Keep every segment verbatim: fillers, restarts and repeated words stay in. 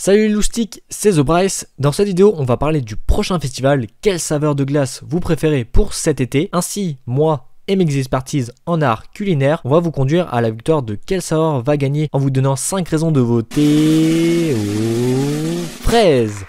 Salut les loustiques, c'est The Bryce. Dans cette vidéo, on va parler du prochain festival. Quelle saveur de glace vous préférez pour cet été? Ainsi, moi et mes expertises en art culinaire, on va vous conduire à la victoire de quelle saveur va gagner en vous donnant cinq raisons de voter aux fraises.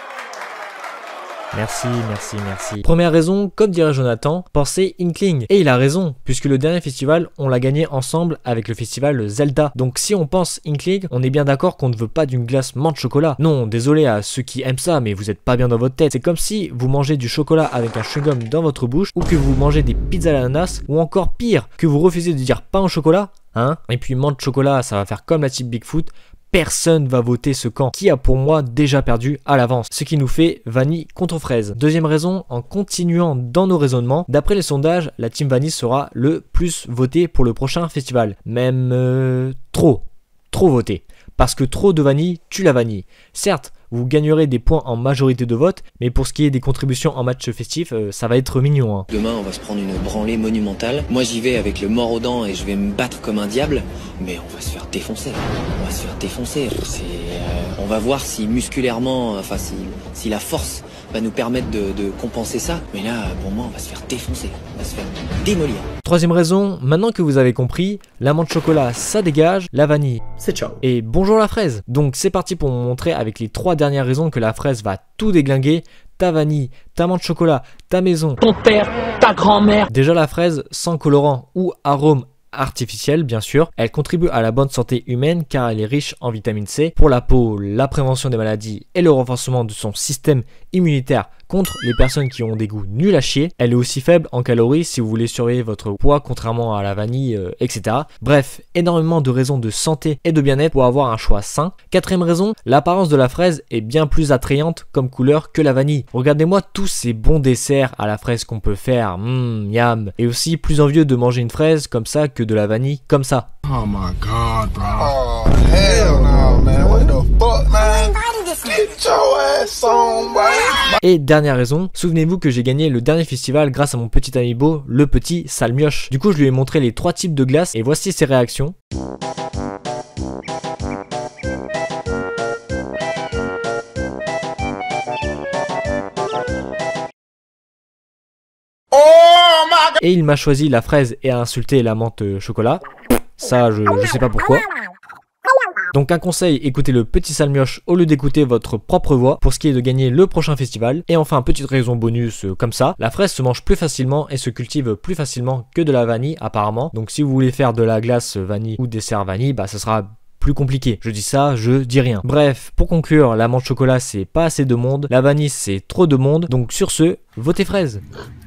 Merci, merci, merci. Première raison, comme dirait Jonathan, pensez Inkling. Et il a raison, puisque le dernier festival, on l'a gagné ensemble avec le festival Zelda. Donc si on pense Inkling, on est bien d'accord qu'on ne veut pas d'une glace menthe chocolat. Non, désolé à ceux qui aiment ça, mais vous êtes pas bien dans votre tête. C'est comme si vous mangez du chocolat avec un chewing-gum dans votre bouche, ou que vous mangez des pizzas à l'ananas, ou encore pire, que vous refusez de dire pain au chocolat, hein. Et puis menthe chocolat, ça va faire comme la type Bigfoot. Personne va voter ce camp qui a pour moi déjà perdu à l'avance, ce qui nous fait vanille contre fraise. Deuxième raison, en continuant dans nos raisonnements, d'après les sondages, la team vanille sera le plus votée pour le prochain festival. Même euh, trop, trop voté. Parce que trop de vanille tue la vanille. Certes, vous gagnerez des points en majorité de vote, mais pour ce qui est des contributions en match festif, euh, ça va être mignon. Hein. Demain, on va se prendre une branlée monumentale. Moi, j'y vais avec le mort aux dents et je vais me battre comme un diable, mais on va se faire défoncer. On va se faire défoncer. C'est, euh, on va voir si musculairement, enfin, si, si la force va nous permettre de, de compenser ça. Mais là, pour moi, on va se faire défoncer. On va se faire démolir. Troisième raison, maintenant que vous avez compris, la menthe chocolat, ça dégage, la vanille, c'est ciao. Et bonjour la fraise. Donc c'est parti pour vous montrer avec les trois dernières raisons que la fraise va tout déglinguer. Ta vanille, ta menthe chocolat, ta maison, ton père, ta grand-mère. Déjà la fraise sans colorant ou arôme artificielle bien sûr, elle contribue à la bonne santé humaine car elle est riche en vitamine C pour la peau, la prévention des maladies et le renforcement de son système immunitaire contre les personnes qui ont des goûts nuls à chier. Elle est aussi faible en calories si vous voulez surveiller votre poids contrairement à la vanille, euh, et cetera. Bref, énormément de raisons de santé et de bien-être pour avoir un choix sain. Quatrième raison, l'apparence de la fraise est bien plus attrayante comme couleur que la vanille. Regardez-moi tous ces bons desserts à la fraise qu'on peut faire, mmm, yam. Et aussi plus envieux de manger une fraise comme ça que de la vanille comme ça. Oh my god, bro. Oh hell no, man. What the fuck, man? Get your ass on, bro. Et dernière raison, souvenez-vous que j'ai gagné le dernier festival grâce à mon petit amiibo, le petit Salmioche. Du coup, je lui ai montré les trois types de glace et voici ses réactions. Et il m'a choisi la fraise et a insulté la menthe chocolat. Ça, je, je sais pas pourquoi. Donc un conseil, écoutez le petit Salmioche au lieu d'écouter votre propre voix pour ce qui est de gagner le prochain festival. Et enfin, petite raison bonus euh, comme ça, la fraise se mange plus facilement et se cultive plus facilement que de la vanille apparemment. Donc si vous voulez faire de la glace vanille ou dessert vanille, bah ça sera plus compliqué. Je dis ça, je dis rien. Bref, pour conclure, la menthe chocolat c'est pas assez de monde, la vanille c'est trop de monde. Donc sur ce, votez fraise.